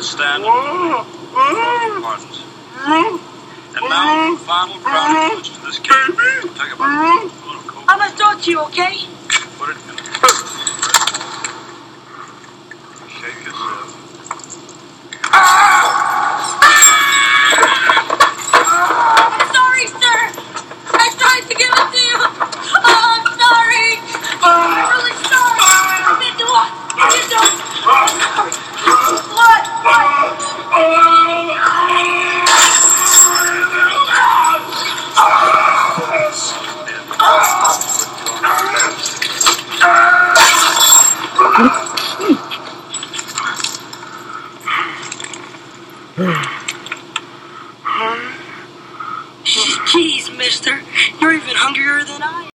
stand pardons. And now, final crowning conclusion to this case. We'll take about a little coke. I'm gonna talk to you, okay? Put it in. Shake it.